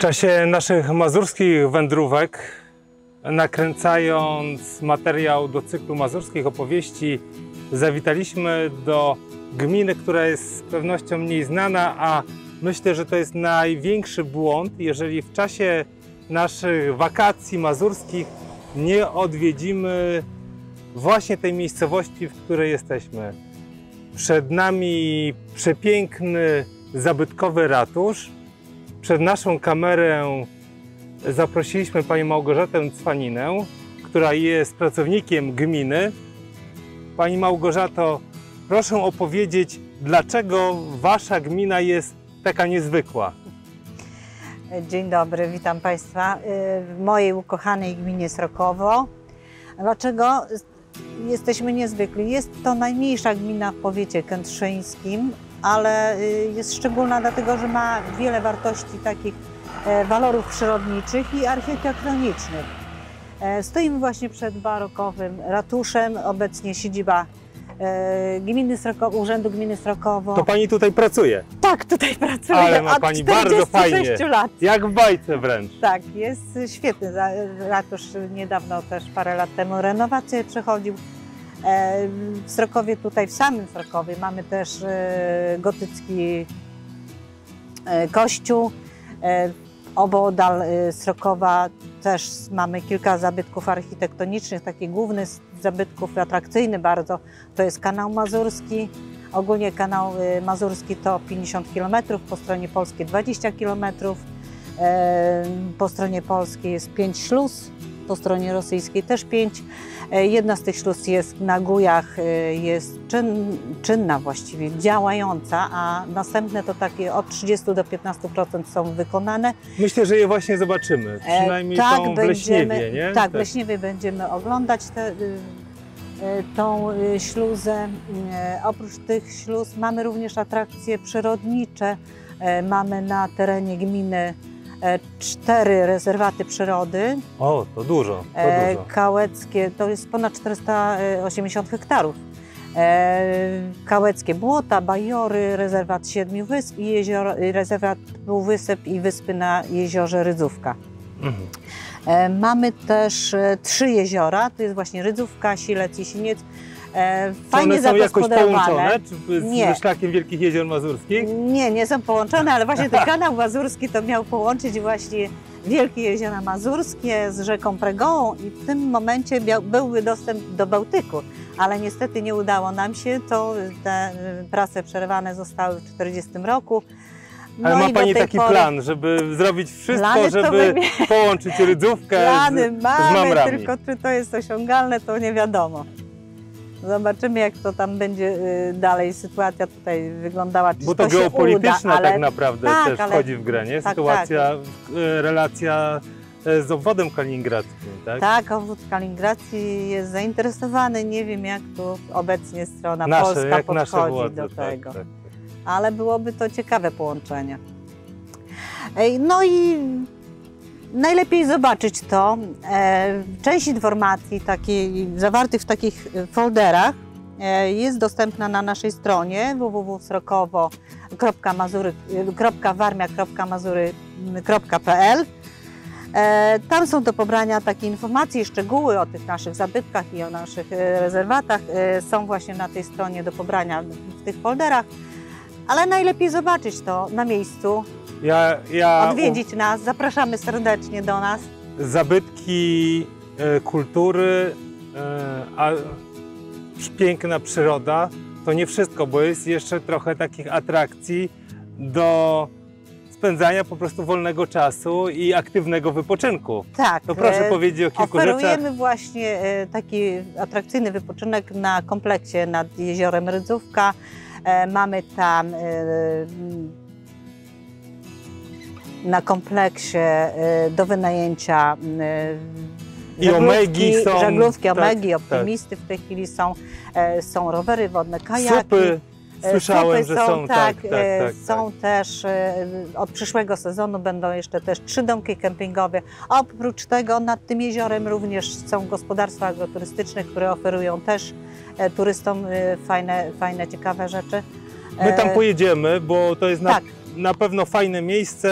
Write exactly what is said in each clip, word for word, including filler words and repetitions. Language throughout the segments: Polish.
czasie naszych mazurskich wędrówek, nakręcając materiał do cyklu mazurskich opowieści, zawitaliśmy do gminy, która jest z pewnością mniej znana, a myślę, że to jest największy błąd, jeżeli w czasie naszych wakacji mazurskich nie odwiedzimy właśnie tej miejscowości, w której jesteśmy. Przed nami przepiękny, zabytkowy ratusz. Przed naszą kamerę zaprosiliśmy panią Małgorzatę Cwaninę, która jest pracownikiem gminy. Pani Małgorzato, proszę opowiedzieć, dlaczego wasza gmina jest taka niezwykła. Dzień dobry, witam Państwa w mojej ukochanej gminie Srokowo. Dlaczego jesteśmy niezwykli? Jest to najmniejsza gmina w powiecie kętrzyńskim, ale jest szczególna dlatego, że ma wiele wartości takich walorów przyrodniczych i architektonicznych. Stoimy właśnie przed barokowym ratuszem, obecnie siedziba Gminy Srokowo, Urzędu Gminy Srokowo. To pani tutaj pracuje? Tak, tutaj pracuję. Ale ma pani bardzo fajnie. lat. Jak w bajce wręcz. Tak, jest świetny ratusz. Niedawno też parę lat temu renowację przechodził. W Srokowie, tutaj w samym Srokowie mamy też gotycki kościół. Obodal Srokowa też mamy kilka zabytków architektonicznych, takich głównych zabytków, atrakcyjny bardzo, to jest kanał mazurski. Ogólnie kanał mazurski to pięćdziesiąt kilometrów, po stronie polskiej dwadzieścia kilometrów. Po stronie polskiej jest pięć śluz, po stronie rosyjskiej też pięć. Jedna z tych śluz jest na Gujach, jest czyn, czynna właściwie, działająca, a następne to takie od trzydziestu do piętnastu procent są wykonane. Myślę, że je właśnie zobaczymy, przynajmniej tak, tą w Leśniewie, nie? Tak, tak, w Leśniewie będziemy oglądać te, tą śluzę. Oprócz tych śluz mamy również atrakcje przyrodnicze. Mamy na terenie gminy cztery rezerwaty przyrody. O, to dużo, to dużo. Kałeckie, to jest ponad czterysta osiemdziesiąt hektarów. Kałeckie Błota, Bajory, rezerwat Siedmiu Wysp i jezioro, rezerwat Półwysep i wyspy na jeziorze Rydzówka. Mhm. Mamy też trzy jeziora, to jest właśnie Rydzówka, Silec i Siniec. Fajnie one są jakoś połączone czy z nie. szlakiem Wielkich Jezior Mazurskich? Nie, nie są połączone, ale właśnie ten kanał mazurski to miał połączyć właśnie Wielkie Jeziora Mazurskie z rzeką Pregołą i w tym momencie miał, byłby dostęp do Bałtyku, ale niestety nie udało nam się, to te prace przerwane zostały w tysiąc dziewięćset czterdziestym roku. No ale ma pani taki pory... plan, żeby zrobić wszystko, Plany żeby my... połączyć Rydzówkę Plany z, mamy, z Mamrami. tylko czy to jest osiągalne, to nie wiadomo. Zobaczymy, jak to tam będzie dalej sytuacja tutaj wyglądała. Czy Bo to, to geopolityczna uda, ale... tak naprawdę tak, też ale... wchodzi w grę, nie? Tak, Sytuacja, tak. relacja z obwodem kaliningradzkim, tak? Tak, obwód kaliningradzki jest zainteresowany. Nie wiem, jak tu obecnie strona nasze, polska jak podchodzi nasze władze, do tak, tego. Tak, tak. Ale byłoby to ciekawe połączenie. No i najlepiej zobaczyć to. Część informacji takiej, zawartych w takich folderach jest dostępna na naszej stronie w w w kropka srokowo kropka warmia kropka mazury kropka p l. Tam są do pobrania takie informacje i szczegóły o tych naszych zabytkach i o naszych rezerwatach. Są właśnie na tej stronie do pobrania w tych folderach, ale najlepiej zobaczyć to na miejscu. Ja, ja odwiedzić nas, zapraszamy serdecznie do nas. Zabytki e, kultury, e, a piękna przyroda to nie wszystko, bo jest jeszcze trochę takich atrakcji do spędzania po prostu wolnego czasu i aktywnego wypoczynku. Tak. To proszę e, powiedzieć o kilku oferujemy rzeczach. Oferujemy właśnie e, taki atrakcyjny wypoczynek na kompleksie nad jeziorem Rydzówka. E, mamy tam e, na kompleksie do wynajęcia i omegi są, żaglówki, omegi, tak, optymisty tak. W tej chwili są, są rowery wodne, kajaki. Supy, słyszałem, Supy że są, są tak, tak, tak, tak, są tak. też, od przyszłego sezonu będą jeszcze też trzy domki kempingowe. Oprócz tego nad tym jeziorem również są gospodarstwa agroturystyczne, które oferują też turystom fajne, fajne ciekawe rzeczy. My tam pojedziemy, bo to jest na, tak. na pewno fajne miejsce.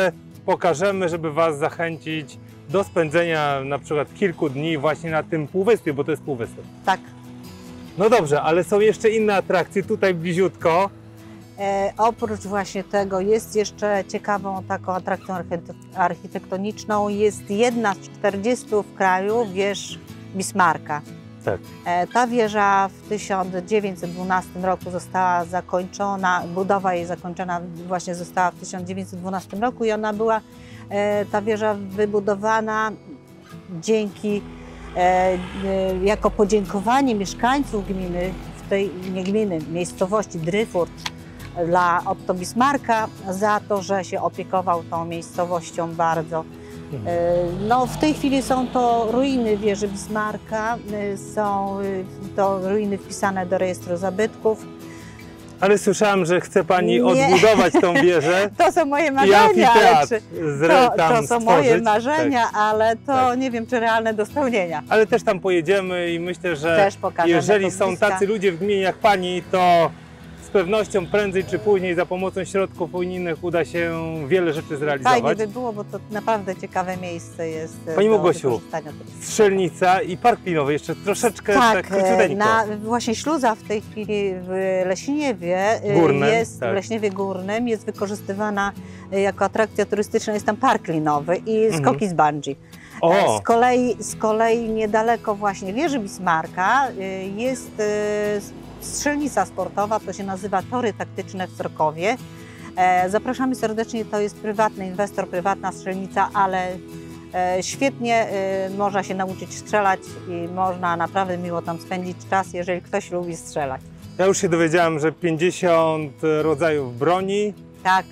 pokażemy, żeby Was zachęcić do spędzenia na przykład kilku dni właśnie na tym półwyspie, bo to jest półwysep. Tak. No dobrze, ale są jeszcze inne atrakcje tutaj bliziutko. E, oprócz właśnie tego jest jeszcze ciekawą taką atrakcją archite- architektoniczną. Jest jedna z czterdziestu w kraju wież Bismarcka. Tak. E, ta wieża w tysiąc dziewięćset dwunastym roku została zakończona, budowa jej zakończona właśnie została w tysiąc dziewięćset dwunastym roku i ona była, e, ta wieża wybudowana dzięki, e, e, jako podziękowanie mieszkańców gminy, w tej nie gminy, miejscowości Dryfurt, dla Otto Bismarcka za to, że się opiekował tą miejscowością bardzo. Mhm. No, w tej chwili są to ruiny wieży Bismarcka, są to ruiny wpisane do rejestru zabytków. Ale słyszałam, że chce Pani Nie. odbudować tą wieżę To są moje i marzenia, ale amfiteatr czy, zre- to, tam to są stworzyć. moje marzenia, Tak. ale to Tak. nie wiem, czy realne do spełnienia. Ale też tam pojedziemy i myślę, że Też pokażemy jeżeli to z są bliska. tacy ludzie w gminie jak Pani, to z pewnością prędzej czy później za pomocą środków unijnych uda się wiele rzeczy Fajnie zrealizować. by było, bo to naprawdę ciekawe miejsce jest. Pani do Małgosiu, wykorzystania turystycznego. Strzelnica i park linowy, jeszcze troszeczkę tak, Tak, króciuteńko. na, właśnie śluza w tej chwili w Leśniewie y, Górnym, jest, tak. w Leśniewie Górnym jest wykorzystywana y, jako atrakcja turystyczna, jest tam park linowy i Mhm. skoki z bungee. O, Z kolei, z kolei niedaleko właśnie wieży Bismarcka y, jest y, strzelnica sportowa, to się nazywa Tory Taktyczne w Sorkowie. E, Zapraszamy serdecznie, to jest prywatny inwestor, prywatna strzelnica, ale e, świetnie e, można się nauczyć strzelać i można naprawdę miło tam spędzić czas, jeżeli ktoś lubi strzelać. ja już się dowiedziałem, że pięćdziesiąt rodzajów broni Tak,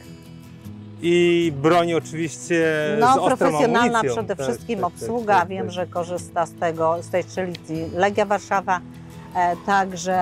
i broni oczywiście z no ostrą profesjonalna amunicją. przede Tak, wszystkim tak, tak, obsługa, tak, wiem, tak. że korzysta z tego, z tej strzelnicy Legia Warszawa, e, także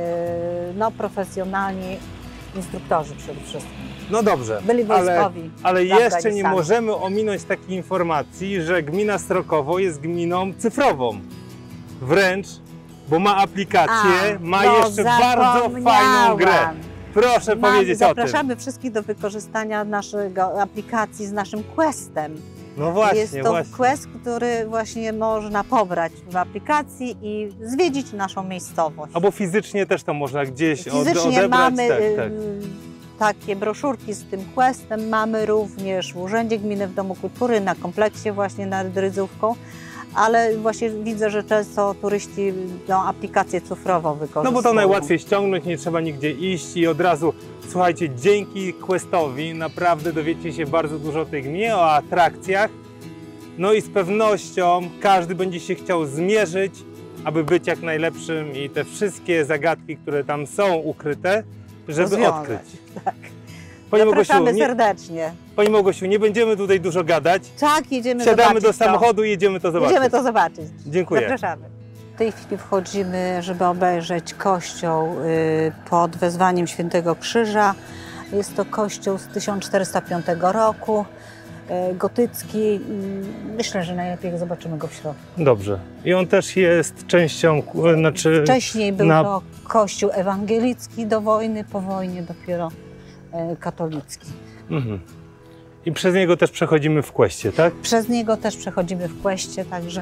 e, no profesjonalni instruktorzy przede wszystkim. No dobrze, Byli ale, wojskowi. ale w jeszcze nie Afganistanie. możemy ominąć takiej informacji, że gmina Srokowo jest gminą cyfrową. Wręcz, bo ma aplikację, A, ma no jeszcze bardzo fajną zapomniałam. grę. Proszę Mam- powiedzieć o tym. Zapraszamy wszystkich do wykorzystania naszego aplikacji z naszym Questem. No właśnie, jest to właśnie. Quest, który właśnie można pobrać w aplikacji i zwiedzić naszą miejscowość. Albo fizycznie też to można gdzieś od, Fizycznie odebrać. mamy tak, y, tak. takie broszurki z tym Questem, mamy również w Urzędzie Gminy w Domu Kultury, na kompleksie właśnie nad Rydzówką, ale właśnie widzę, że często turyści tą aplikację cyfrową wykorzystują. No bo to najłatwiej ściągnąć, nie trzeba nigdzie iść i od razu, słuchajcie, dzięki Questowi naprawdę dowiecie się bardzo dużo o tej gminie, o atrakcjach. No i z pewnością każdy będzie się chciał zmierzyć, aby być jak najlepszym i te wszystkie zagadki, które tam są ukryte, żeby Rozwiązać. odkryć. Tak. Pani Zapraszamy Małgosiu, nie, serdecznie. Pani Małgosiu, nie będziemy tutaj dużo gadać. Tak, jedziemy Siadamy zobaczyć do to. samochodu i jedziemy to zobaczyć. Jedziemy to zobaczyć. Dziękuję. Zapraszamy. W tej chwili wchodzimy, żeby obejrzeć kościół y, pod wezwaniem Świętego Krzyża. Jest to kościół z tysiąc czterysta piątego roku, y, gotycki. Y, Myślę, że najlepiej zobaczymy go w środku. Dobrze. I on też jest częścią, ku- znaczy... Wcześniej był na- to kościół ewangelicki do wojny, po wojnie dopiero y, katolicki. Mhm. I przez niego też przechodzimy w Questie, tak? Przez niego też przechodzimy w Questie, także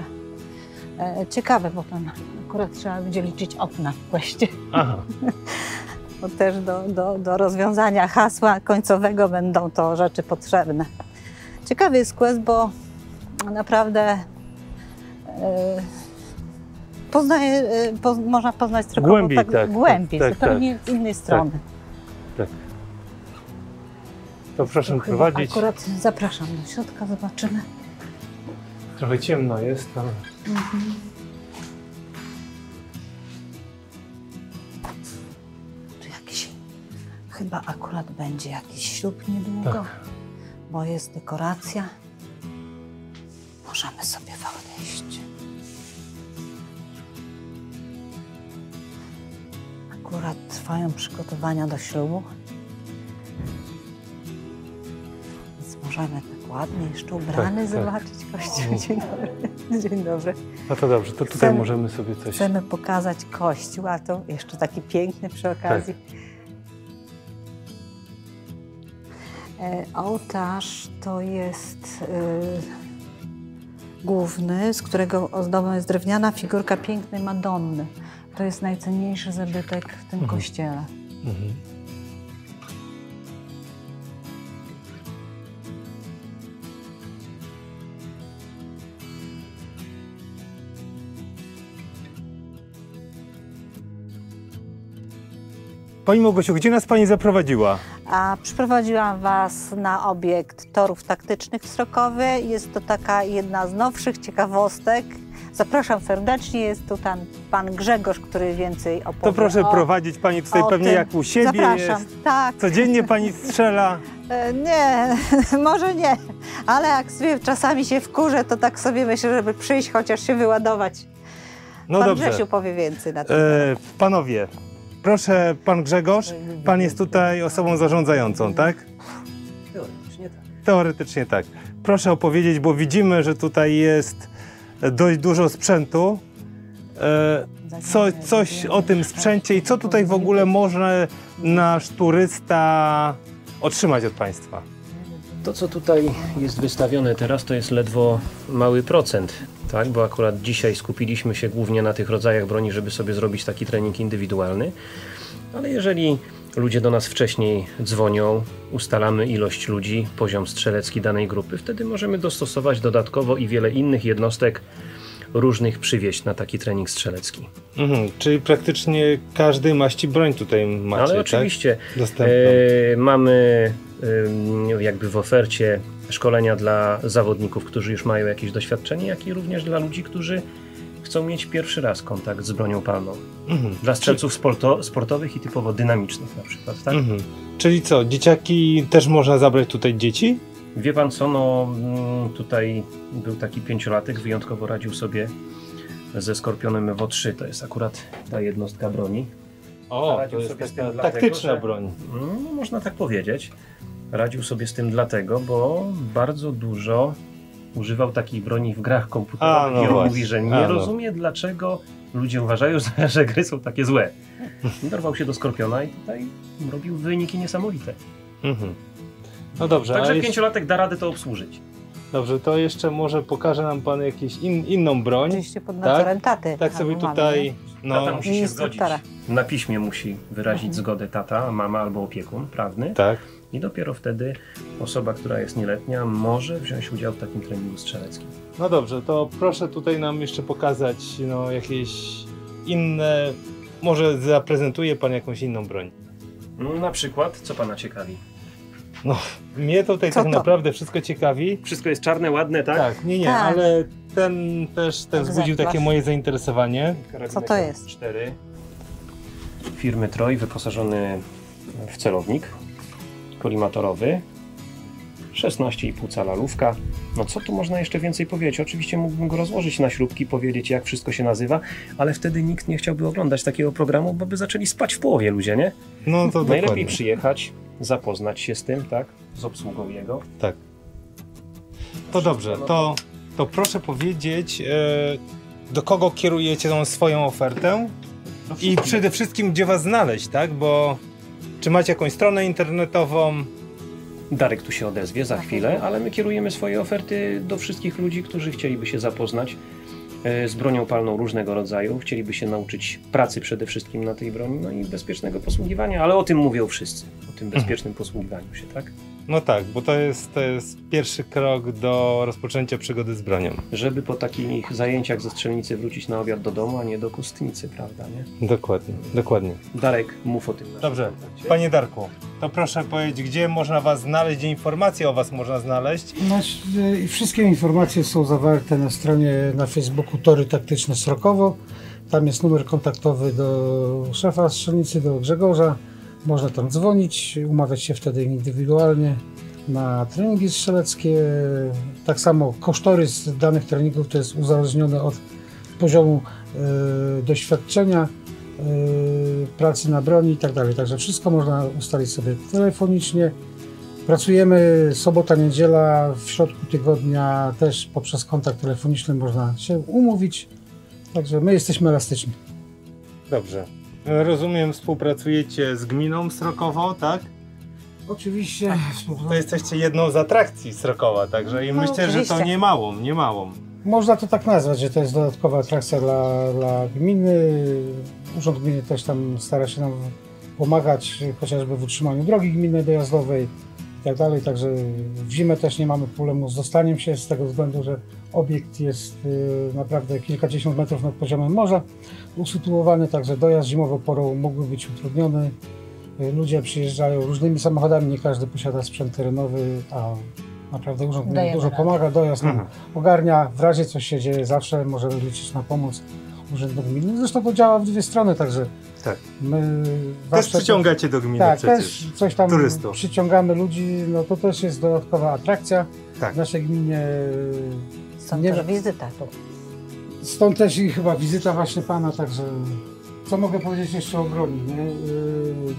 e, ciekawe, bo tam akurat trzeba będzie liczyć okna w Questie. Aha. Bo też do, do, do rozwiązania hasła końcowego będą to rzeczy potrzebne. Ciekawy jest Quest, bo naprawdę e, poznaje, e, poz, można poznać Srokowo Głębiej, tak, tak, głębiej, tak, zupełnie z innej strony. Tak. To proszę Chyba prowadzić. Akurat zapraszam do środka, zobaczymy. Trochę ciemno jest, ale... Tu jakiś, chyba akurat będzie jakiś ślub niedługo, Tak. bo jest dekoracja. Możemy sobie wejść. Akurat trwają przygotowania do ślubu. Więc możemy tak ładnie jeszcze ubrany Tak, tak. zobaczyć kościół. Dzień dobry. Dzień dobry. No to dobrze, to tutaj Chcemy- możemy sobie coś... Chcemy pokazać kościół, a to jeszcze taki piękny przy okazji. E, ołtarz to jest e, główny, z którego ozdobą jest drewniana figurka pięknej Madonny. To jest najcenniejszy zabytek w tym Mhm. kościele. Mhm. Pani Małgosiu, gdzie nas Pani zaprowadziła? A przyprowadziłam Was na obiekt torów taktycznych w Srokowie. Jest to taka jedna z nowszych ciekawostek. Zapraszam serdecznie, jest tu tam pan Grzegorz, który więcej opowie. To proszę o, prowadzić Pani tutaj o pewnie tym. jak u siebie Zapraszam, jest. tak. Codziennie Pani strzela. E, Nie, może nie, ale jak sobie czasami się wkurzę, to tak sobie myślę, żeby przyjść, chociaż się wyładować. No Pan dobrze. Grzesiu powie więcej na ten E, panowie, proszę, pan Grzegorz, pan jest tutaj osobą zarządzającą, tak? Teoretycznie tak. Teoretycznie tak. Proszę opowiedzieć, bo widzimy, że tutaj jest dość dużo sprzętu. E, co, coś o tym sprzęcie i co tutaj w ogóle może nasz turysta otrzymać od państwa? To, co tutaj jest wystawione teraz, to jest ledwo mały procent, tak? Bo akurat dzisiaj skupiliśmy się głównie na tych rodzajach broni, żeby sobie zrobić taki trening indywidualny. Ale jeżeli ludzie do nas wcześniej dzwonią, ustalamy ilość ludzi, poziom strzelecki danej grupy, wtedy możemy dostosować dodatkowo i wiele innych jednostek różnych przywieźć na taki trening strzelecki. Mhm, czyli praktycznie każdej maści broń tutaj macie, Ale tak? oczywiście Dostępną. e, mamy e, jakby w ofercie szkolenia dla zawodników, którzy już mają jakieś doświadczenie, jak i również dla ludzi, którzy chcą mieć pierwszy raz kontakt z bronią palną. Mhm. Dla strzelców sporto, sportowych i typowo dynamicznych na przykład, tak? Mhm. Czyli co, dzieciaki też można zabrać tutaj dzieci? Wie pan co, no mm, tutaj był taki pięciolatek, wyjątkowo radził sobie ze Skorpionem Evo trzy, to jest akurat ta jednostka broni. O, Radził to jest sobie z taka tym dlatego, taktyczna że- broń. No, można tak powiedzieć. Radził sobie z tym dlatego, bo bardzo dużo używał takich broni w grach komputerowych A, no i on właśnie. mówi, że nie A, no. rozumie, dlaczego ludzie uważają, że, że gry są takie złe. Dorwał się do Skorpiona i tutaj robił wyniki niesamowite. Mhm. No dobrze, a Także jeszcze, pięciolatek da radę to obsłużyć. dobrze, to jeszcze może pokaże nam pan jakąś in, inną broń. Oczywiście pod nadzorem taty. Tak sobie albo mamy, tutaj, Tata no, musi się zgodzić. Instruktora. Na piśmie musi wyrazić zgodę tata, mama albo opiekun prawny. tak. I dopiero wtedy osoba, która jest nieletnia, może wziąć udział w takim treningu strzeleckim. No dobrze, to proszę tutaj nam jeszcze pokazać no, jakieś inne, może zaprezentuje pan jakąś inną broń. No, na przykład, co pana ciekawi? No, mnie tutaj Co tak to? naprawdę wszystko ciekawi. Wszystko jest czarne, ładne, tak? Tak, nie, nie, Tak. ale ten też ten wzbudził Egzemplarz. takie moje zainteresowanie. Co to jest? cztery firmy Troj, wyposażony w celownik kolimatorowy, szesnaście i pół cala lufka. No co tu można jeszcze więcej powiedzieć? Oczywiście mógłbym go rozłożyć na śrubki, powiedzieć jak wszystko się nazywa, ale wtedy nikt nie chciałby oglądać takiego programu, bo by zaczęli spać w połowie ludzie, nie? No to Najlepiej dokładnie. przyjechać, zapoznać się z tym, tak? Z obsługą jego. Tak. To dobrze, to, to proszę powiedzieć, e, do kogo kierujecie tą swoją ofertę i przede wszystkim gdzie was znaleźć, tak? Bo czy macie jakąś stronę internetową? Darek tu się odezwie za Tak. chwilę, ale my kierujemy swoje oferty do wszystkich ludzi, którzy chcieliby się zapoznać e, z bronią palną różnego rodzaju, chcieliby się nauczyć pracy przede wszystkim na tej broni, no i bezpiecznego posługiwania, ale o tym mówią wszyscy, o tym bezpiecznym posługiwaniu się, tak? No tak, bo to jest, to jest pierwszy krok do rozpoczęcia przygody z bronią. Żeby po takich zajęciach ze strzelnicy wrócić na obiad do domu, a nie do kostnicy, prawda, nie? Dokładnie, dokładnie. Darek, mów o tym naszym Dobrze, kontakcie. panie Darku, to proszę powiedzieć, gdzie można was znaleźć, gdzie informacje o was można znaleźć? Nasz, y, wszystkie informacje są zawarte na stronie na Facebooku Tory Taktyczne Srokowo. Tam jest numer kontaktowy do szefa strzelnicy, do Grzegorza. Można tam dzwonić, umawiać się wtedy indywidualnie na treningi strzeleckie. Tak samo kosztorys danych treningów to jest uzależnione od poziomu y, doświadczenia, y, pracy na broni i tak dalej. Także wszystko można ustalić sobie telefonicznie. Pracujemy sobota, niedziela, w środku tygodnia też poprzez kontakt telefoniczny można się umówić. Także my jesteśmy elastyczni. Dobrze. Rozumiem, współpracujecie z gminą Srokowo, tak? Oczywiście. To jesteście jedną z atrakcji Srokowa, także i No, myślę, że to oczywiście. nie małą, nie małą. Można to tak nazwać, że to jest dodatkowa atrakcja dla, dla gminy. Urząd Gminy też tam stara się nam pomagać, chociażby w utrzymaniu drogi gminnej dojazdowej i tak dalej. Także w zimę też nie mamy problemu z dostaniem się z tego względu, że obiekt jest y, naprawdę kilkadziesiąt metrów nad poziomem morza usytuowany, także dojazd zimową porą mógłby być utrudniony. Y, Ludzie przyjeżdżają różnymi samochodami, nie każdy posiada sprzęt terenowy, a naprawdę Urząd Gminy Dajemy dużo radę. pomaga, dojazd nam Mhm. ogarnia, w razie coś się dzieje zawsze możemy liczyć na pomoc Urzędu Gminy. Zresztą to działa w dwie strony, także Tak. my Też zawsze- przyciągacie do gminy tak, przecież. też coś tam turystów. przyciągamy ludzi, no to też jest dodatkowa atrakcja Tak. w naszej gminie. Są Nie też wiem. wizyta tu. Stąd też i chyba wizyta właśnie Pana, także co mogę powiedzieć jeszcze o broni, nie? Yy,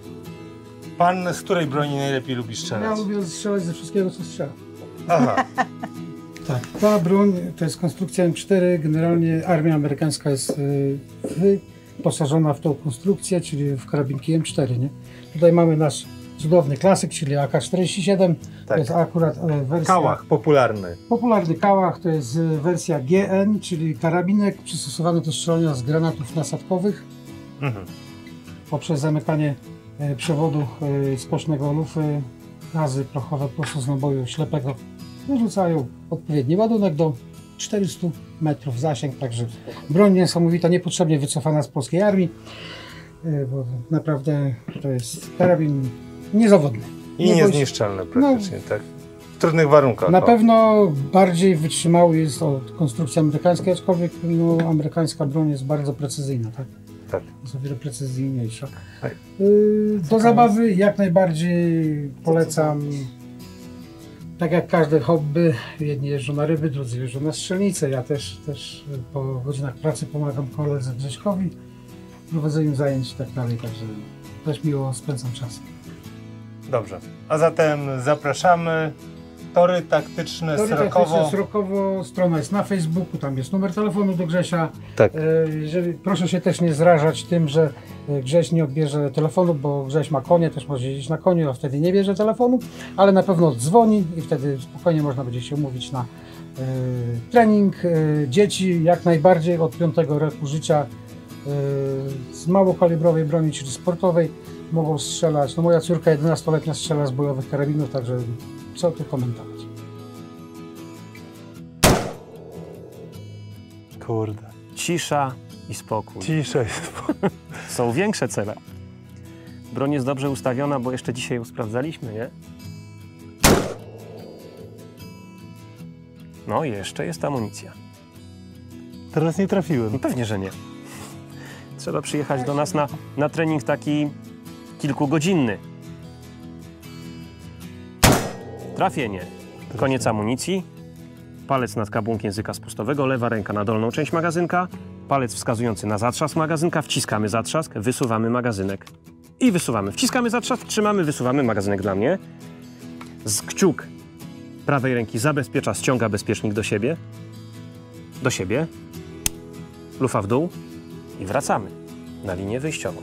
Pan z której broni najlepiej lubi Ja strzelać? lubię strzelać ze wszystkiego, co strzela. Aha, Tak, ta broń to jest konstrukcja M cztery, generalnie armia amerykańska jest yy, wyposażona w tą konstrukcję, czyli w karabinki M cztery, nie? Tutaj mamy nasz cudowny klasyk, czyli A K czterdzieści siedem, to tak. jest akurat e, wersja... Kałach popularny. Popularny kałach to jest e, wersja G N, czyli karabinek przystosowany do strzelania z granatów nasadkowych Mhm. poprzez zamykanie e, przewodu e, skocznego lufy, gazy prochowe prosto z naboju ślepego wyrzucają odpowiedni ładunek do czterystu metrów zasięg, także broń niesamowita, niepotrzebnie wycofana z polskiej armii, e, bo naprawdę to jest karabin niezawodny. I Nie boi się- niezniszczalny praktycznie, tak? W trudnych warunkach. Na o. pewno bardziej wytrzymały jest od konstrukcji amerykańskiej, aczkolwiek no, amerykańska broń jest bardzo precyzyjna, tak? Tak. Jest o wiele precyzyjniejsza. Tak. Yy, do zabawy jak najbardziej polecam. Tak jak każde hobby, jedni jeżdżą na ryby, drudzy jeżdżą na strzelnicę. Ja też, też po godzinach pracy pomagam koledze Grześkowi w prowadzeniu zajęć i tak dalej, także też miło spędzam czas. Dobrze. A zatem zapraszamy. Tory taktyczne Tory Srokowo. taktyczne Srokowo, strona jest na Facebooku, tam jest numer telefonu do Grzesia. Tak. E, Jeżeli, proszę się też nie zrażać tym, że e, Grześ nie odbierze telefonu, bo Grześ ma konie, też może jeździć na koniu, a wtedy nie bierze telefonu, ale na pewno dzwoni i wtedy spokojnie można będzie się umówić na e, trening. E, dzieci jak najbardziej od piątego roku życia e, z małokalibrowej broni, czyli sportowej, mogą strzelać. No moja córka jedenastoletnia strzela z bojowych karabinów, także co tu komentować. Kurde. Cisza i spokój. Cisza jest. Są większe cele. Broń jest dobrze ustawiona, bo jeszcze dzisiaj ją sprawdzaliśmy, nie? No, jeszcze jest amunicja. Teraz nie trafiłem. No pewnie, że nie. Trzeba przyjechać do nas na, na trening taki kilkugodzinny. Trafienie. Koniec amunicji. Palec nad kabłąk języka spustowego, lewa ręka na dolną część magazynka, palec wskazujący na zatrzask magazynka, wciskamy zatrzask, wysuwamy magazynek. I wysuwamy. Wciskamy zatrzask, trzymamy, wysuwamy magazynek dla mnie. Z kciuk prawej ręki zabezpiecza, ściąga bezpiecznik do siebie. Do siebie. Lufa w dół i wracamy na linię wyjściową.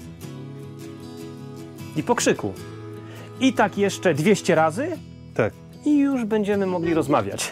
I po krzyku. I tak jeszcze dwieście razy Tak. i już będziemy mogli rozmawiać.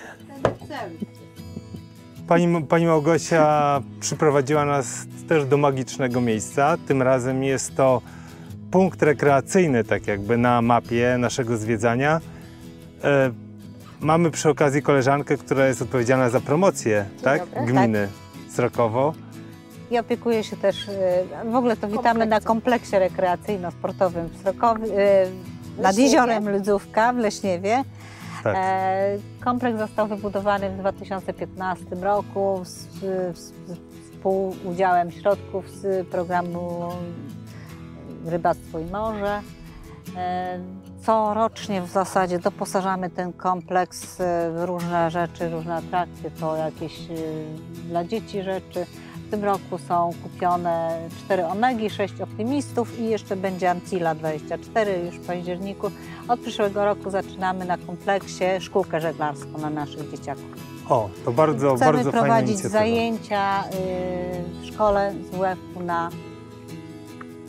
Pani, pani Małgosia przyprowadziła nas też do magicznego miejsca. Tym razem jest to punkt rekreacyjny, tak jakby na mapie naszego zwiedzania. E, mamy przy okazji koleżankę, która jest odpowiedzialna za promocję, tak? dobry. Gminy Srokowo. I opiekuję się też, y, w ogóle to witamy na kompleksie rekreacyjno-sportowym w Srokowie, y, nad jeziorem Ludzówka w Leśniewie. Tak. E, kompleks został wybudowany w dwa tysiące piętnastym roku z, z, z współudziałem środków z programu Rybactwo i Morze. E, corocznie w zasadzie doposażamy ten kompleks w różne rzeczy, różne atrakcje, to jakieś y, dla dzieci rzeczy. W tym roku są kupione cztery Omegi, sześć Optimistów i jeszcze będzie Ancilla dwadzieścia cztery już w październiku. Od przyszłego roku zaczynamy na kompleksie szkółkę żeglarską dla naszych dzieciaków. O, to bardzo, Chcemy bardzo fajna prowadzić inicjatywa. zajęcia y, w szkole z W F u na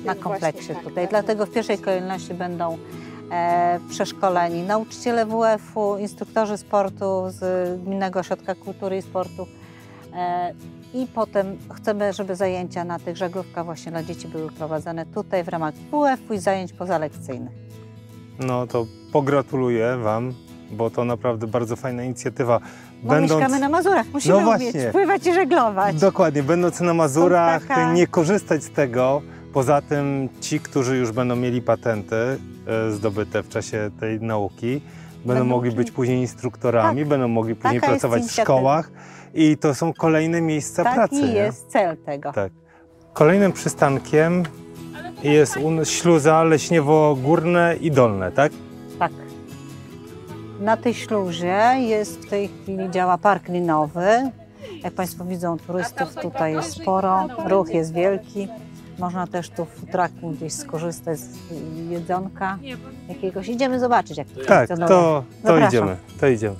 na kompleksie tutaj. Dlatego w pierwszej kolejności będą e, przeszkoleni nauczyciele W F-u, instruktorzy sportu z Gminnego Ośrodka Kultury i Sportu. E, I potem chcemy, żeby zajęcia na tych żaglówkach właśnie dla dzieci były prowadzone tutaj w ramach W F-u i zajęć pozalekcyjnych. No to pogratuluję Wam, bo to naprawdę bardzo fajna inicjatywa. Bo Będąc... mieszkamy na Mazurach, musimy No umieć właśnie. pływać i żeglować. Dokładnie, będąc na Mazurach, taka- nie korzystać z tego. Poza tym ci, którzy już będą mieli patenty e, zdobyte w czasie tej nauki, będą, Będą mogli mogli- być później instruktorami, Tak. będą mogli później Taka jest pracować w inicjatywa. szkołach i to są kolejne miejsca Taki pracy. nie? jest cel tego. Tak. Kolejnym przystankiem jest u nas śluza Leśniewo-Górne i Dolne, tak? Tak. Na tej śluzie jest w tej chwili działa park linowy. Jak Państwo widzą, turystów tutaj jest sporo, ruch jest wielki. Można też tu w futraku gdzieś skorzystać z jedzonka jakiegoś. Idziemy zobaczyć, jak to Tak, funkcjonuje. to, to Zapraszam. idziemy, to idziemy.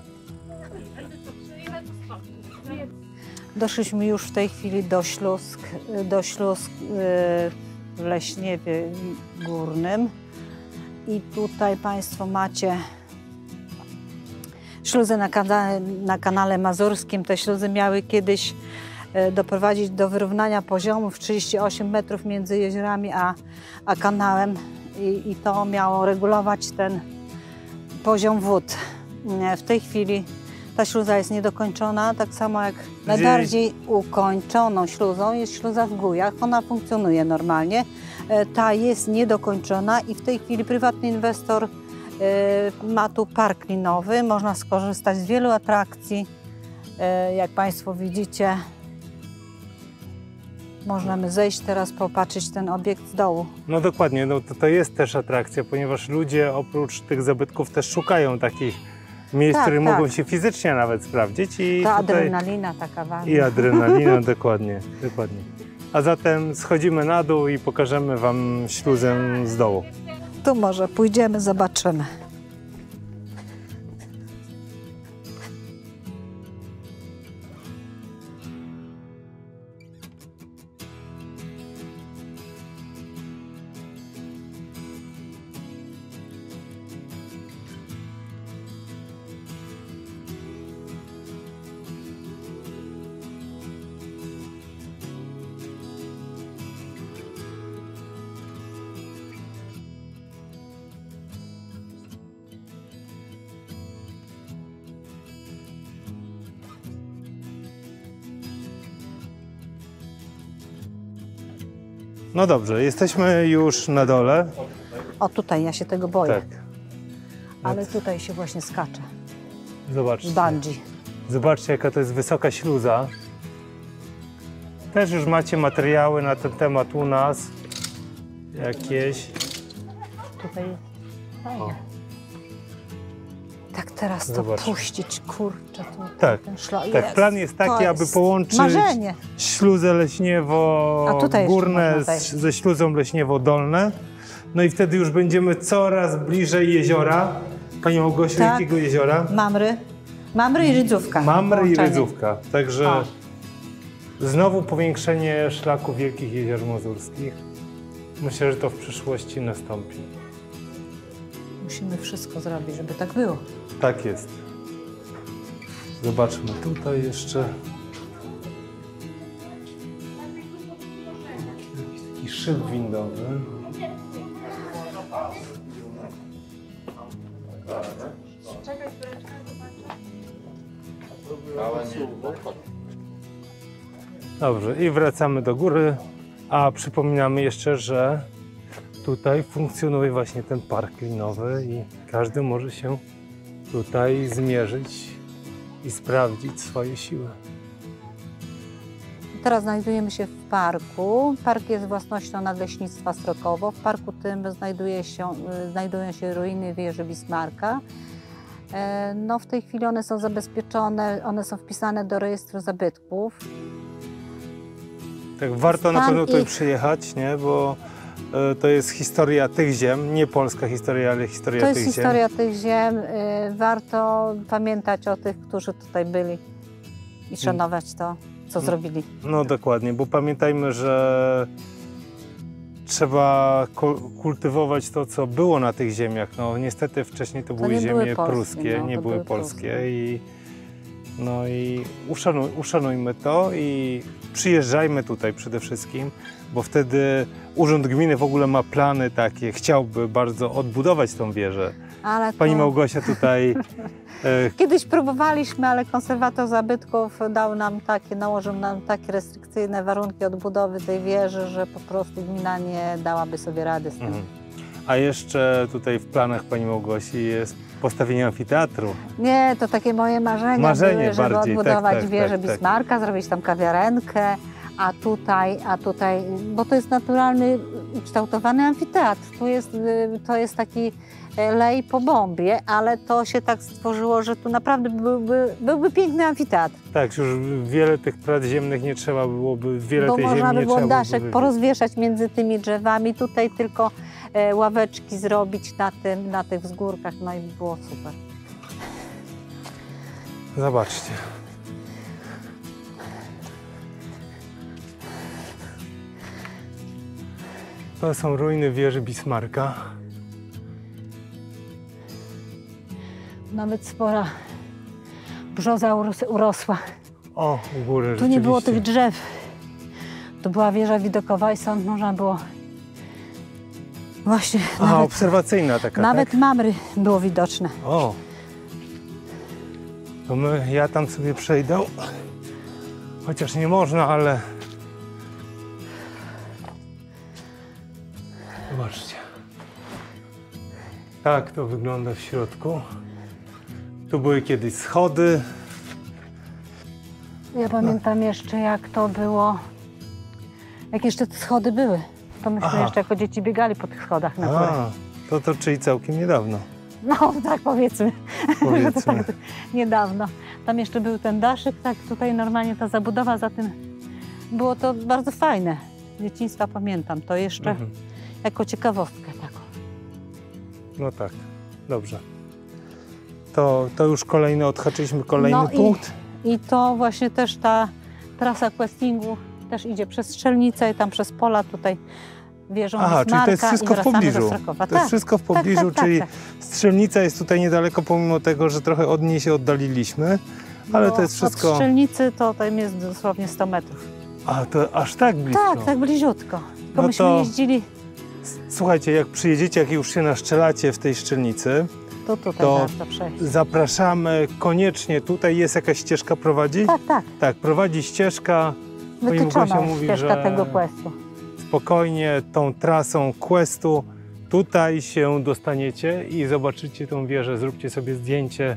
Doszliśmy już w tej chwili do śluzg, do śluzg yy, w Leśniewie Górnym. I tutaj Państwo macie śluzy na kanale, na kanale mazurskim. Te śluzy miały kiedyś e, doprowadzić do wyrównania poziomów trzydzieści osiem metrów między jeziorami a, a kanałem I, i to miało regulować ten poziom wód. E, W tej chwili ta śluza jest niedokończona, tak samo jak najbardziej ukończoną śluzą jest śluza w Gujach. Ona funkcjonuje normalnie. E, Ta jest niedokończona i w tej chwili prywatny inwestor e, ma tu park linowy. Można skorzystać z wielu atrakcji. E, Jak Państwo widzicie, możemy zejść teraz, popatrzeć ten obiekt z dołu. No dokładnie, no to, to jest też atrakcja, ponieważ ludzie oprócz tych zabytków też szukają takich miejsc, Tak, które tak. mogą się fizycznie nawet sprawdzić. I Ta tutaj... adrenalina taka ważna. I adrenalina, dokładnie, dokładnie. A zatem schodzimy na dół i pokażemy Wam śluzę z dołu. Tu może pójdziemy, zobaczymy. No dobrze, jesteśmy już na dole. O, tutaj ja się tego boję, Tak, ale tutaj się właśnie skacze. zobaczcie. Z bungee. Zobaczcie, jaka to jest wysoka śluza. Też już macie materiały na ten temat u nas. Jakieś. Tutaj jest fajnie. O. Tak teraz to Zobacz. puścić, kurczę. Tu, Tak, ten szlak. tak. Jest. Plan jest taki, To aby jest połączyć marzenie. śluzę A tutaj jeszcze Leśniewo-Górne można z, wejść. ze śluzą Leśniewo-Dolne. No i wtedy już będziemy coraz bliżej jeziora. Pani Małgosiu, Tak. jakiego jeziora? Mamry. Mamry i Rydzówka. Mamry i Połączenie. Rydzówka. Także O. znowu powiększenie szlaku Wielkich Jezior Mazurskich. Myślę, że to w przyszłości nastąpi. Musimy wszystko zrobić, żeby tak było. Tak jest. Zobaczmy tutaj jeszcze. Jakiś taki szyb windowy. Dobrze, i wracamy do góry. A przypominamy jeszcze, że tutaj funkcjonuje właśnie ten park linowy i każdy może się tutaj zmierzyć i sprawdzić swoje siły. Teraz znajdujemy się w parku. Park jest własnością Nadleśnictwa Srokowo. W parku tym znajduje się, znajdują się ruiny wieży Bismarcka. E, No, w tej chwili one są zabezpieczone, one są wpisane do rejestru zabytków. Tak, warto na Stan pewno tutaj ich- przyjechać, nie? Bo e, to jest historia tych ziem, nie polska historia, ale historia To jest tych historia tych ziem. e, Warto pamiętać o tych, którzy tutaj byli i szanować to, co zrobili. ziem. No dokładnie, bo pamiętajmy, że trzeba ku- kultywować to, co było na tych ziemiach. No niestety wcześniej to były nie były ziemie polskie, pruskie, no, nie to były były polskie pruskie. i no i uszanuj, uszanujmy to i przyjeżdżajmy tutaj przede wszystkim, bo wtedy Urząd Gminy w ogóle ma plany takie, chciałby bardzo odbudować tą wieżę. Ale Pani to... Małgosia tutaj e, Kiedyś próbowaliśmy, ale konserwator zabytków dał nam takie, nałożył nam takie restrykcyjne warunki odbudowy tej wieży, że po prostu gmina nie dałaby sobie rady z tym. mhm. A jeszcze tutaj w planach Pani Małgosi jest postawienie amfiteatru. Nie, to takie moje marzenia Marzenie były, żeby bardziej, tak, odbudować tak, wieżę tak, tak. Bismarcka, zrobić tam kawiarenkę, a tutaj, a tutaj, bo to jest naturalny, ukształtowany amfiteatr. Tu jest, y, to jest taki lej po bombie, ale to się tak stworzyło, że tu naprawdę byłby, byłby piękny amfiteatr. Tak, już wiele tych prac ziemnych nie trzeba byłoby, wiele Bo tej można ziemi by nie było trzeba daszek byłoby porozwieszać między tymi drzewami, tutaj tylko e, ławeczki zrobić na, tym, na tych wzgórkach, no i by było super. Zobaczcie. To są ruiny wieży Bismarcka. Nawet spora brzoza uros- urosła. O, u góry Tu nie było rzeczywiście. tych drzew. To była wieża widokowa i stąd można było właśnie, A, nawet, obserwacyjna taka, nawet tak? mamry było widoczne. O. To my, ja tam sobie przejdę. Chociaż nie można, ale... Zobaczcie. Tak to wygląda w środku. Tu były kiedyś schody. Ja pamiętam jeszcze, jak to było, jak jeszcze te schody były. To myśmy Aha. jeszcze jako dzieci biegali po tych schodach na górę. A, to to czyli całkiem niedawno, No, tak powiedzmy, że to powiedzmy. tak niedawno. Tam jeszcze był ten daszek, tak tutaj normalnie ta zabudowa za tym. Było to bardzo fajne. Z dzieciństwa pamiętam to jeszcze Mhm. jako ciekawostkę taką. No tak, dobrze. To, to już kolejny, odhaczyliśmy kolejny No i- punkt. I to właśnie też ta trasa questingu też idzie przez Strzelnicę i tam przez pola tutaj wieżą Aha, czyli to jest Bismarcka wszystko i w wracamy pobliżu. do Strakowa. To jest Tak, wszystko w tak, pobliżu, tak, tak, czyli tak. Strzelnica jest tutaj niedaleko, pomimo tego, że trochę od niej się oddaliliśmy, ale Bo to jest Od wszystko... Strzelnicy to tam jest dosłownie sto metrów. A, to aż tak blisko. Tak, tak bliziutko. Tylko No myśmy to- jeździli, Słuchajcie, jak przyjedziecie, jak już się naszczelacie w tej Strzelnicy, to tutaj To- warto przejść. zapraszamy koniecznie. Tutaj jest jakaś ścieżka prowadzi? Tak, tak. Tak, prowadzi ścieżka. Pani Wytyczona Małgosia jest mówi, ścieżka że- tego questu. Spokojnie tą trasą questu tutaj się dostaniecie i zobaczycie tą wieżę, zróbcie sobie zdjęcie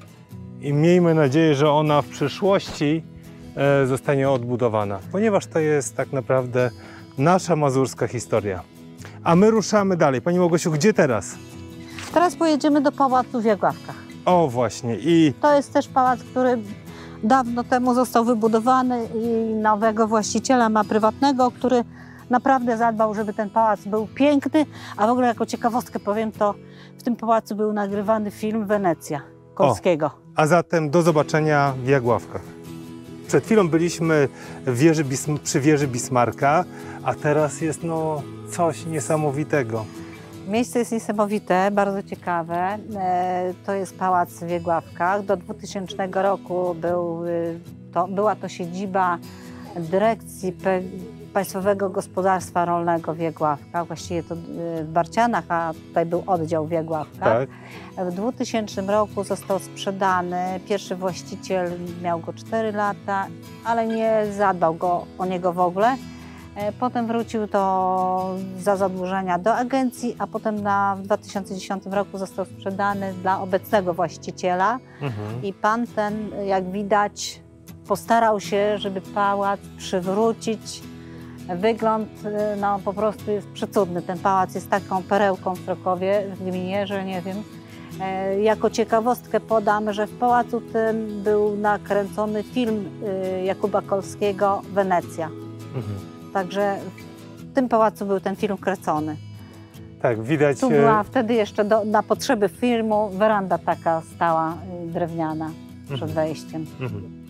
i miejmy nadzieję, że ona w przyszłości e, zostanie odbudowana, ponieważ to jest tak naprawdę nasza mazurska historia. A my ruszamy dalej. Pani Małgosiu, gdzie teraz? Teraz pojedziemy do Pałacu w Jagławkach. O właśnie i To jest też pałac, który dawno temu został wybudowany i nowego właściciela ma prywatnego, który naprawdę zadbał, żeby ten pałac był piękny, a w ogóle jako ciekawostkę powiem, to w tym pałacu był nagrywany film Wenecja Kolskiego. A zatem do zobaczenia w Jagławkach. Przed chwilą byliśmy w wieży Bism- przy wieży Bismarcka, a teraz jest no coś niesamowitego. Miejsce jest niesamowite, bardzo ciekawe. E, To jest pałac w Jagławkach. Do dwutysięcznego roku był, y, to, była to siedziba dyrekcji P Państwowego Gospodarstwa Rolnego w Jagławkach. Właściwie to y, w Barcianach, a tutaj był oddział w Jagławkach. Tak? W dwutysięcznym roku został sprzedany. Pierwszy właściciel miał go cztery lata, ale nie zadbał go o niego w ogóle. E, Potem wrócił do, za zadłużenia do agencji, a potem na, w dwa tysiące dziesiątym roku został sprzedany dla obecnego właściciela. Mhm. I pan ten, jak widać, postarał się, żeby pałac przywrócić. Wygląd y, no, po prostu jest przecudny. Ten pałac jest taką perełką w Strakowie, w gminie, że nie wiem. E, Jako ciekawostkę podam, że w pałacu tym był nakręcony film y, Jakuba Kolskiego Wenecja. Mhm. Także w tym pałacu był ten film kręcony. Tak, widać. Tu e, była wtedy jeszcze do, na potrzeby filmu weranda taka stała y, drewniana przed Mhm. wejściem. Mhm.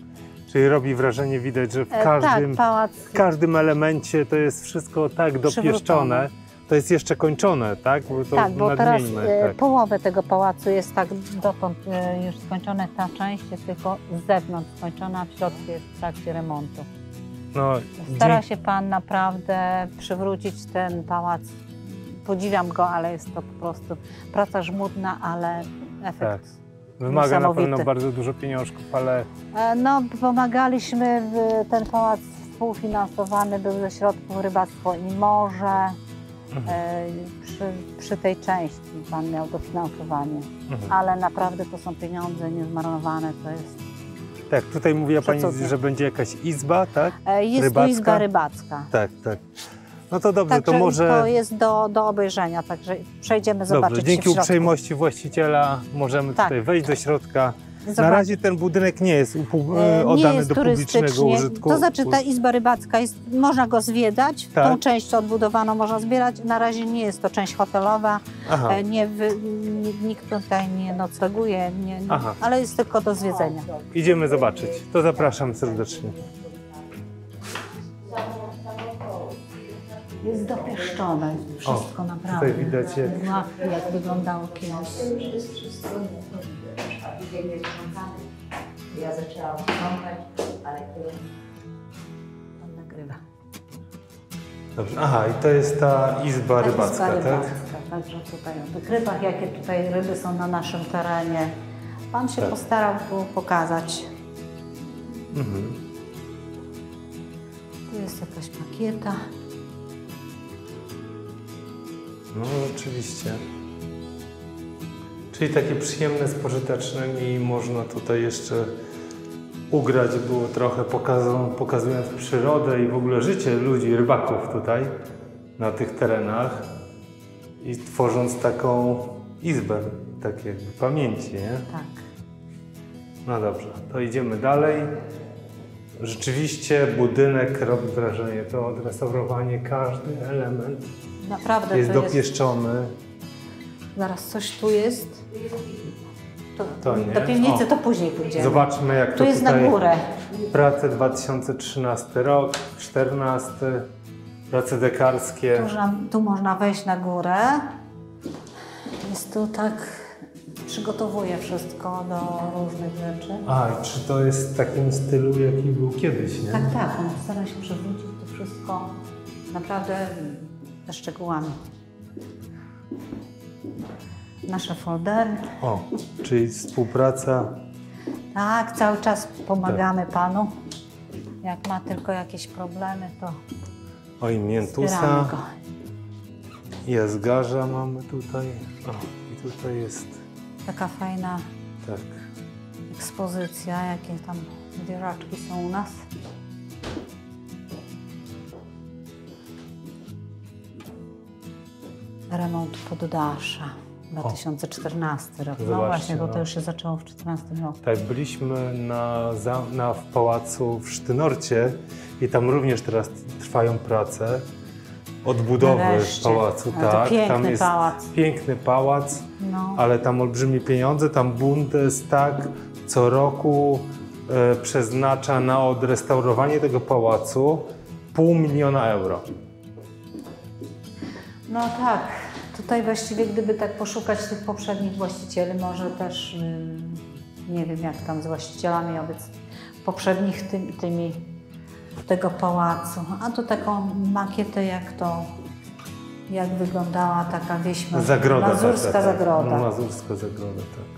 Czyli robi wrażenie, widać, że w E, każdym, tak, pałac w każdym elemencie to jest wszystko tak dopieszczone. To jest jeszcze kończone, tak? Bo to tak, bo teraz nadmieńmy, e, tak. połowę tego pałacu jest tak dotąd e, już skończone, ta część jest tylko z zewnątrz skończona, a w środku jest w trakcie remontu. No, Stara dzie- się Pan naprawdę przywrócić ten pałac. Podziwiam go, ale jest to po prostu praca żmudna, ale efekt Tak. Wymaga na niesamowity. pewno bardzo dużo pieniążków, ale E, No, pomagaliśmy, w, ten pałac współfinansowany był ze środków Rybactwo i Morze. E, przy, przy tej części Pan miał dofinansowanie, Mhm. ale naprawdę to są pieniądze niezmarnowane, to jest... tak, tutaj mówiła Pani, Przecudnie. że będzie jakaś izba, tak? E, Jest Rybacka? tu izba rybacka. Tak, tak. No to dobrze, Także to może... to jest do, do obejrzenia, także przejdziemy zobaczyć Dobrze, się dzięki w środku. uprzejmości właściciela możemy Tak. tutaj wejść do środka. Na Zobacz- razie ten budynek nie jest upu- E, oddany nie jest do publicznego turystycznie. użytku. To znaczy ta izba rybacka, jest, można go zwiedzać, Tak. tą część odbudowaną można zbierać. Na razie nie jest to część hotelowa, Aha, e, nie, wy, ni- nikt tutaj nie nocleguje, nie, nie, Aha. ale jest tylko do zwiedzenia. idziemy zobaczyć. To zapraszam serdecznie. Jest dopieszczone, wszystko O, naprawdę. tutaj widać, jak- Ładnie, jak wyglądało kiedyś. Ja zaczęłam sprzątać, ale to Pan nagrywa. Dobrze. Aha, i to jest ta izba Ta rybacka, izba tak? rybacka, także tutaj o tych rybach, jakie tutaj ryby są na naszym terenie. Pan się Tak. postarał tu pokazać. Mhm. Tu jest jakaś makieta. No oczywiście. Czyli takie przyjemne, spożyteczne i można tutaj jeszcze ugrać było trochę, pokazu- pokazując przyrodę i w ogóle życie ludzi, rybaków tutaj na tych terenach i tworząc taką izbę, takie jakby pamięci, nie? Tak. No dobrze, to idziemy dalej. Rzeczywiście budynek robi wrażenie, to odrestaurowanie, każdy element Naprawdę jest to jest... dopieszczony. Zaraz coś tu jest. To, To nie. do piwnicy O. to później pójdziemy. Zobaczmy, jak Tu to jest na tutaj... górę. Prace dwa tysiące trzynasty rok, czternasty, prace dekarskie. Tu można, tu można wejść na górę. Jest tu tak... Przygotowuje wszystko do różnych rzeczy. A, i czy to jest w takim stylu, jaki był kiedyś, nie? Tak, tak. On stara się przywrócić to wszystko naprawdę ze szczegółami. Nasze foldery. O, czyli współpraca. Tak, cały czas pomagamy Panu. Jak ma tylko jakieś problemy, to O, i wspieramy miętusa, go. jazgarza mamy tutaj. O, i tutaj jest, Taka fajna tak. ekspozycja, jakie tam zbieraczki są u nas. Remont poddasza, dwa tysiące czternasty rok. No Zobaczcie, właśnie, bo to no. już się zaczęło w dwa tysiące czternastym roku. Tak, byliśmy na, za- na, w pałacu w Sztynorcie i tam również teraz trwają prace odbudowy Nareszcie. pałacu. Ale to Tak, piękny tam jest pałac. piękny pałac, No. ale tam olbrzymie pieniądze, tam Bundestag co roku e, przeznacza na odrestaurowanie tego pałacu pół miliona euro. No tak, tutaj właściwie gdyby tak poszukać tych poprzednich właścicieli, może też y, nie wiem jak tam z właścicielami obecnymi, poprzednich tym, tymi tego pałacu. A tu taką makietę jak to, jak wyglądała taka wieś ma- Zagroda. mazurska taka, tak. zagroda. No, mazurska zagroda, tak.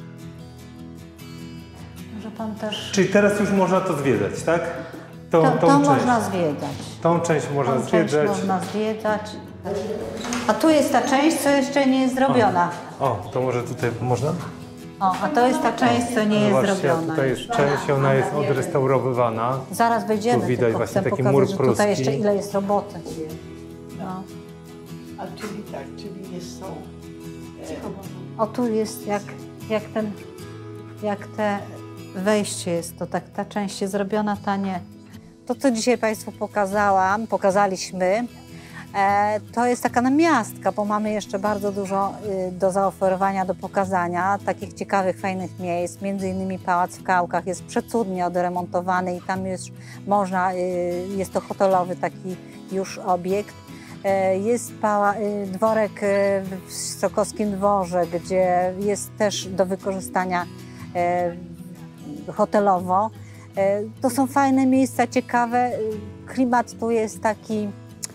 Może pan też... Czyli teraz już można to zwiedzać, tak? Tą, To, tą to część. można zwiedzać. Tą część można Tą część zwiedzać. można zwiedzać. A tu jest ta część, co jeszcze nie jest zrobiona. O, to może tutaj można? O, a to jest ta część, co nie jest Zobaczcie, zrobiona. tutaj jest część, ona jest odrestaurowywana. Zaraz wejdziemy, Tu widać tylko właśnie chcę taki pokazać, mur że pruski. tutaj jeszcze ile jest roboty. No. A czyli tak, czyli jest są. O, tu jest jak, jak ten, jak te wejście jest, to tak ta część jest zrobiona, ta nie. To, co dzisiaj Państwu pokazałam, pokazaliśmy, E, to jest taka namiastka, bo mamy jeszcze bardzo dużo y, do zaoferowania, do pokazania, takich ciekawych, fajnych miejsc. Między innymi Pałac w Kałkach jest przecudnie odremontowany i tam już można, y, jest to hotelowy taki już obiekt. E, jest pała, y, dworek y, w Srokowskim Dworze, gdzie jest też do wykorzystania y, hotelowo. E, to są fajne miejsca, ciekawe. Klimat tu jest taki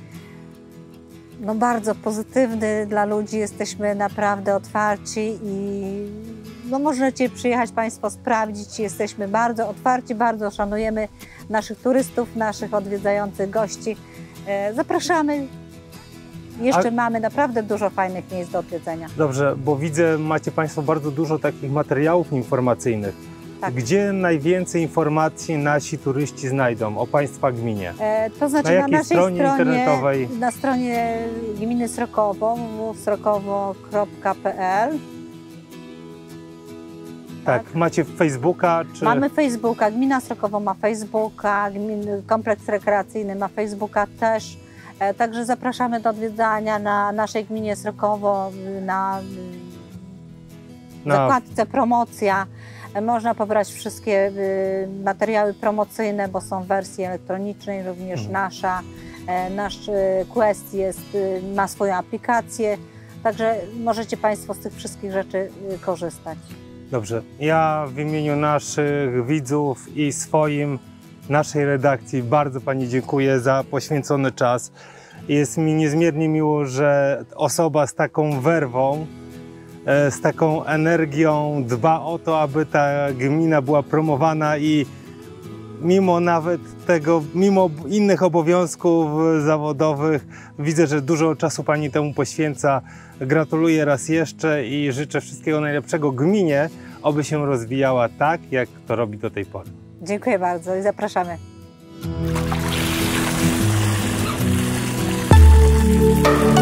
no bardzo pozytywny dla ludzi, jesteśmy naprawdę otwarci i no możecie przyjechać Państwo sprawdzić, jesteśmy bardzo otwarci, bardzo szanujemy naszych turystów, naszych odwiedzających gości. E, zapraszamy, jeszcze A... mamy naprawdę dużo fajnych miejsc do odwiedzenia. Dobrze, bo widzę, macie Państwo bardzo dużo takich materiałów informacyjnych. Tak. Gdzie najwięcej informacji nasi turyści znajdą o Państwa gminie? E, to znaczy na na, jakiej naszej stronie stronie, internetowej? na stronie gminy Srokowo, w w w srokowo kropka p l. Tak, Tak. macie Facebooka? Czy... Mamy Facebooka, gmina Srokowo ma Facebooka, gmin, kompleks rekreacyjny ma Facebooka też. E, także zapraszamy do odwiedzania na naszej gminie Srokowo, na, Na- zakładce promocja. E, Można pobrać wszystkie y, materiały promocyjne, bo są w wersji elektronicznej, również Mhm. nasza. E, nasz y, Quest jest, y, ma swoją aplikację, także możecie Państwo z tych wszystkich rzeczy y, korzystać. Dobrze. Ja w imieniu naszych widzów i swoim, naszej redakcji bardzo Pani dziękuję za poświęcony czas. Jest mi niezmiernie miło, że osoba z taką werwą, e, z taką energią dba o to, aby ta gmina była promowana i mimo nawet tego, mimo innych obowiązków zawodowych, widzę, że dużo czasu Pani temu poświęca. Gratuluję raz jeszcze i życzę wszystkiego najlepszego gminie, aby się rozwijała tak, jak to robi do tej pory. Dziękuję bardzo i zapraszamy. Thank you.